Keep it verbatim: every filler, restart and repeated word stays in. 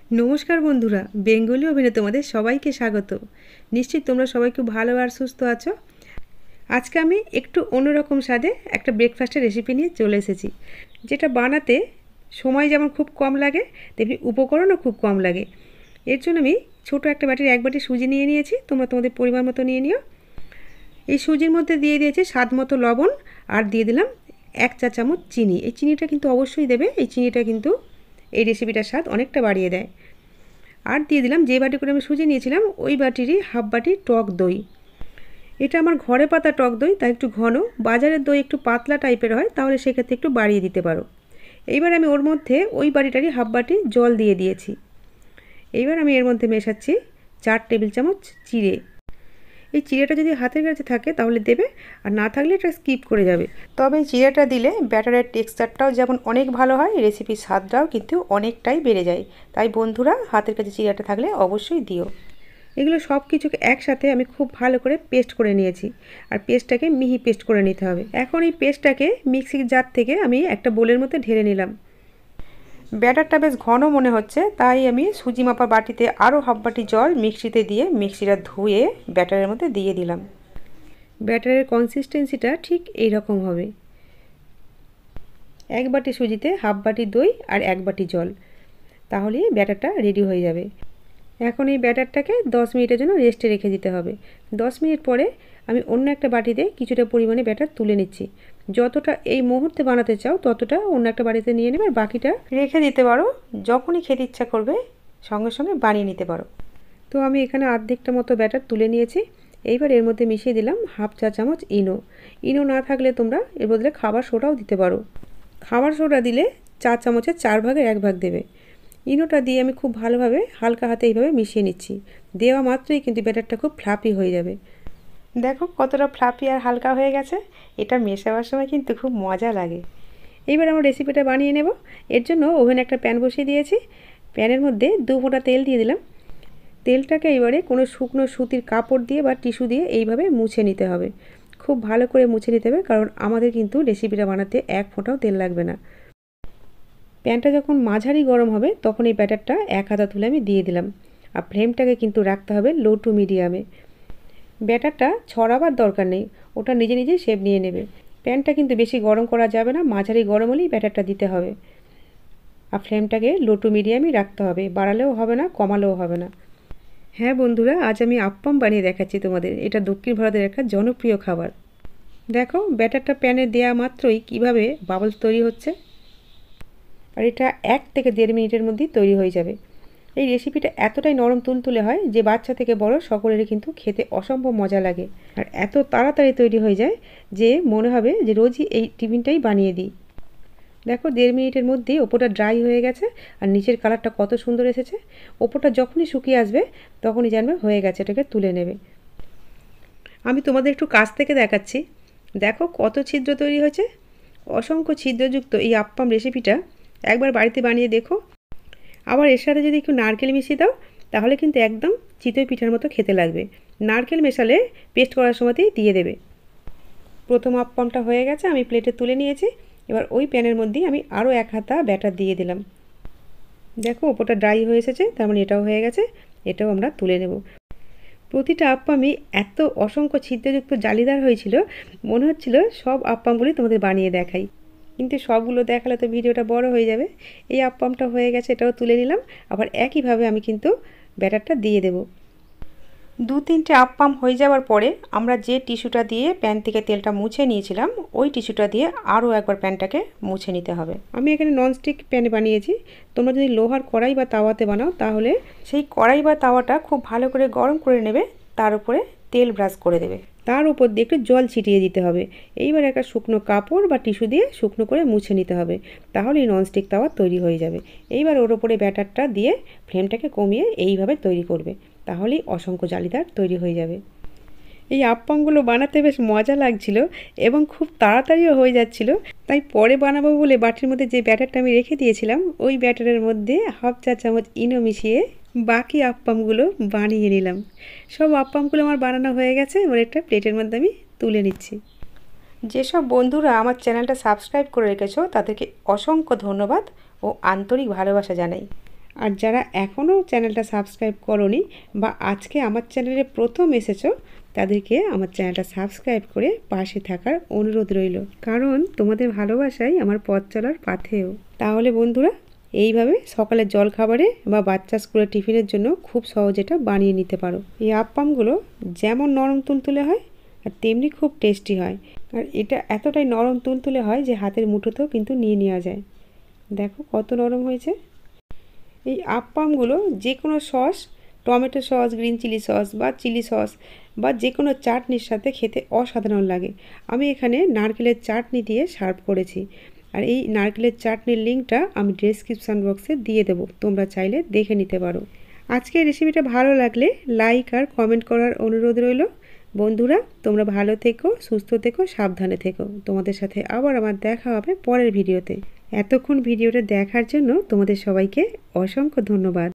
नमस्कार बंधुरा बेंगली अभिने तुम्हारे सबाइके स्वागत। निश्चित तुम्हारा सबाई खूब भालो और सुस्थ आछो। आज के आमी एकटू अन्यरकम स्वादे एक ब्रेकफास्टर रेसिपि निये चले एसेछि, जेटा बानाते समय जेमन खूब कम लागे तेमनि उपकरणও खूब कम लागे। एर जोन्नो आमी छोटो एक बाटिर एक बाटी सुजी निये नियेछि, तोमरा तोमादेर परिमाण मतो निये निओ। এই সুজির মধ্যে দিয়ে দিয়েছি স্বাদ মতো লবণ আর দিয়ে দিলাম এক চা চামচ চিনি। এই চিনিটা কিন্তু অবশ্যই দেবে, এই চিনিটা কিন্তু এই রেসিপিটার স্বাদ অনেকটা বাড়িয়ে দেয়। আর দিয়ে দিলাম যে বাটি করে আমি সুজি নিয়েছিলাম ওই বাটিরই হাফ বাটি টক দই। এটা আমার ঘরে পাতা টক দই, তাই একটু ঘন। বাজারের দই একটু পাতলা টাইপের হয়, তাহলে সেক্ষেত্রে একটু বাড়িয়ে দিতে পারো। এইবার আমি ওর মধ্যে ওই বাটিটারই হাফ বাটি জল দিয়ে দিয়েছি। এইবার আমি এর মধ্যে মেশাচ্ছি চার টেবিল চামচ চিড়ে। এই চিড়েটা যদি হাতের কাছে থাকে তাহলে দেবে, আর না থাকলে এটা স্কিপ করে যাবে। তবে চিড়েটা দিলে ব্যাটারের টেক্সচারটাও যেমন অনেক ভালো হয়, রেসিপির স্বাদটাও কিন্তু অনেকটাই বেড়ে যায়। তাই বন্ধুরা হাতের কাছে চিড়েটা থাকলে অবশ্যই দিও। এগুলো সব কিছুকে একসাথে আমি খুব ভালো করে পেস্ট করে নিয়েছি, আর পেস্টটাকে মিহি পেস্ট করে নিতে হবে। এখন এই পেস্টটাকে মিক্সির জার থেকে আমি একটা বোলের মধ্যে ঢেলে নিলাম। ব্যাটারটা বেশ ঘন মনে হচ্ছে, তাই আমি সুজি মাপা বাটিতে আরও হাফ বাটি জল মিক্সিতে দিয়ে মিক্সিটা ধুয়ে ব্যাটারের মধ্যে দিয়ে দিলাম। ব্যাটারের কনসিস্টেন্সিটা ঠিক এই রকম হবে। এক বাটি সুজিতে হাফ বাটি দই আর এক বাটি জল, তাহলেই ব্যাটারটা রেডি হয়ে যাবে। এখন এই ব্যাটারটাকে দশ মিনিটের জন্য রেস্টে রেখে দিতে হবে। দশ মিনিট পরে আমি অন্য একটা বাটিতে কিছুটা পরিমাণে ব্যাটার তুলে নিচ্ছি। যতটা এই মুহূর্তে বানাতে চাও ততটা অন্য একটা বাটিতে নিয়ে নেবে, আর বাকিটা রেখে দিতে পারো। যখনই খেতে ইচ্ছা করবে সঙ্গে সঙ্গে বানিয়ে নিতে পারো। তো আমি এখানে অর্ধেকটা মতো ব্যাটার তুলে নিয়েছি। এইবার এর মধ্যে মিশিয়ে দিলাম হাফ চা চামচ ইনো। ইনো না থাকলে তোমরা এর বদলে খাবার সোডাও দিতে পারো। খাবার সোডা দিলে চা চামচের চার ভাগের এক ভাগ দেবে। ইনোটা দিয়ে আমি খুব ভালোভাবে হালকা হাতে এইভাবে মিশিয়ে নিচ্ছি। দেওয়া মাত্রই কিন্তু ব্যাটারটা খুব ফ্লাফি হয়ে যাবে। দেখো কতটা ফ্লাফি আর হালকা হয়ে গেছে। এটা মেশাবার সময় কিন্তু খুব মজা লাগে। এইবার আমরা রেসিপিটা বানিয়ে নেব। এর জন্য ওভেনে একটা প্যান বসিয়ে দিয়েছি। প্যানের মধ্যে দু ফোঁটা তেল দিয়ে দিলাম। তেলটাকে এবারে কোনো শুকনো সুতির কাপড় দিয়ে বা টিস্যু দিয়ে এইভাবে মুছে নিতে হবে। খুব ভালো করে মুছে নিতে হবে, কারণ আমাদের কিন্তু রেসিপিটা বানাতে এক ফোঁটাও তেল লাগবে না। প্যানটা যখন মাঝারি গরম হবে তখন এই ব্যাটারটা এক হাতা তুলে আমি দিয়ে দিলাম। আর ফ্লেমটাকে কিন্তু রাখতে হবে লো টু মিডিয়ামে। ব্যাটারটা ছড়াবার দরকার নেই, ওটা নিজে নিজে শেপ নিয়ে নেবে। প্যানটা কিন্তু বেশি গরম করা যাবে না, মাঝারি গরম হলেই ব্যাটারটা দিতে হবে। আর ফ্লেমটাকে লো টু মিডিয়ামই রাখতে হবে, বাড়ালেও হবে না কমালেও হবে না। হ্যাঁ বন্ধুরা, আজ আমি আপ্পাম বানিয়ে দেখাচ্ছি তোমাদের। এটা দক্ষিণ ভারতের একটা জনপ্রিয় খাবার। দেখো ব্যাটারটা প্যানে দেওয়া মাত্রই কিভাবে বাবলস তৈরি হচ্ছে, আর এটা এক থেকে দেড় মিনিটের মধ্যেই তৈরি হয়ে যাবে। এই রেসিপিটা এতটাই নরম তুলতুলে হয় যে বাচ্চা থেকে বড় সকলেরই কিন্তু খেতে অসম্ভব মজা লাগে, আর এত তাড়াতাড়ি তৈরি হয়ে যায় যে মনে হবে যে রোজই এই টিফিনটাই বানিয়ে দিই। দেখো দেড় মিনিটের মধ্যেই ওপরটা ড্রাই হয়ে গেছে, আর নিচের কালারটা কত সুন্দর এসেছে। ওপরটা যখনই শুকিয়ে আসবে তখনই জানবে হয়ে গেছে, এটাকে তুলে নেবে। আমি তোমাদের একটু কাছ থেকে দেখাচ্ছি। দেখো কত ছিদ্র তৈরি হয়েছে। অসংখ্য ছিদ্রযুক্ত এই আপ্পাম রেসিপিটা একবার বাড়িতে বানিয়ে দেখো। আবার এর সাথে যদি একটু নারকেল মিশিয়ে দাও তাহলে কিন্তু একদম চিতই পিঠার মতো খেতে লাগবে। নারকেল মেশালে পেস্ট করার সময়তেই দিয়ে দেবে। প্রথম আপ্পামটা হয়ে গেছে, আমি প্লেটে তুলে নিয়েছি। এবার ওই প্যানের মধ্যেই আমি আরও এক হাতা ব্যাটার দিয়ে দিলাম। দেখো ওপরটা ড্রাই হয়ে এসেছে, তার মানে এটাও হয়ে গেছে। এটাও আমরা তুলে নেব। প্রতিটা আপ্পামই এত অসংখ্য ছিদ্রযুক্ত জালিদার হয়েছিল, মনে হচ্ছিল সব আপ্পামগুলি তোমাদের বানিয়ে দেখাই, কিন্তু সবগুলো দেখালে তো ভিডিওটা বড় হয়ে যাবে। এই আপ্পামটা হয়ে গেছে, এটাও তুলে নিলাম। আবার একইভাবে আমি কিন্তু ব্যাটারটা দিয়ে দেব। দু তিনটে আপ্পাম হয়ে যাওয়ার পরে আমরা যে টিস্যুটা দিয়ে প্যান থেকে তেলটা মুছে নিয়েছিলাম ওই টিস্যুটা দিয়ে আরও একবার প্যানটাকে মুছে নিতে হবে। আমি এখানে ননস্টিক প্যানে বানিয়েছি। তোমরা যদি লোহার কড়াই বা তাওয়াতে বানাও তাহলে সেই কড়াই বা তাওয়াটা খুব ভালো করে গরম করে নেবে, তার উপরে তেল ব্রাশ করে দেবে, তার উপর দিয়ে একটু জল ছিটিয়ে দিতে হবে। এইবার একটা শুকনো কাপড় বা টিস্যু দিয়ে শুকনো করে মুছে নিতে হবে, তাহলেই ননস্টিক তাওয়া তৈরি হয়ে যাবে। এইবার ওর ওপরে ব্যাটারটা দিয়ে ফ্লেমটাকে কমিয়ে এইভাবে তৈরি করবে, তাহলেই অসংখ্য জালিদার তৈরি হয়ে যাবে। এই আপ্পামগুলো বানাতে বেশ মজা লাগছিল এবং খুব তাড়াতাড়িও হয়ে যাচ্ছিল। তাই পরে বানাবো বলে বাটির মধ্যে যে ব্যাটারটা আমি রেখে দিয়েছিলাম ওই ব্যাটারের মধ্যে হাফ চা চামচ ইনো মিশিয়ে বাকি আপ্পামগুলো বানিয়ে নিলাম। সব আপ্পামগুলো আমার বানানো হয়ে গেছে। এবার একটা প্লেটের মধ্যে আমি তুলে নিচ্ছি। যেসব বন্ধুরা আমার চ্যানেলটা সাবস্ক্রাইব করে রেখেছো তাদেরকে অসংখ্য ধন্যবাদ ও আন্তরিক ভালোবাসা জানাই। আর যারা এখনও চ্যানেলটা সাবস্ক্রাইব করোনি বা আজকে আমার চ্যানেলে প্রথম এসেছো, তাদেরকে আমার চ্যানেলটা সাবস্ক্রাইব করে পাশে থাকার অনুরোধ রইল, কারণ তোমাদের ভালোবাসাই আমার পথ চলার পাথেয়। তাহলে বন্ধুরা, এইভাবে সকালের জলখাবারে বা বাচ্চা স্কুলের টিফিনের জন্য খুব সহজ এটা বানিয়ে নিতে পারো। এই আপ্পামগুলো যেমন নরম তুলতুলে হয় আর তেমনি খুব টেস্টি হয়। আর এটা এতটাই নরম তুলতুলে হয় যে হাতের মুঠোতেও কিন্তু নিয়ে নেওয়া যায়। দেখো কত নরম হয়েছে। এই আপ্পামগুলো যে কোনো sauce, tomato sauce, green chilli sauce বা চিলি সস বা যে কোনো চাটনির সাথে খেতে অসাধারণ লাগে। আমি এখানে নারকেলের চাটনি দিয়ে সার্ভ করেছি। আর এই নারকেলের চাটনির লিঙ্কটা আমি ডেসক্রিপশান বক্সে দিয়ে দেবো, তোমরা চাইলে দেখে নিতে পারো। আজকের রেসিপিটা ভালো লাগলে লাইক আর কমেন্ট করার অনুরোধ রইল। বন্ধুরা, তোমরা ভালো থেকো, সুস্থ থেকো, সাবধানে থেকো। তোমাদের সাথে আবার আমার দেখা হবে পরের ভিডিওতে। এতক্ষণ ভিডিওটা দেখার জন্য তোমাদের সবাইকে অসংখ্য ধন্যবাদ।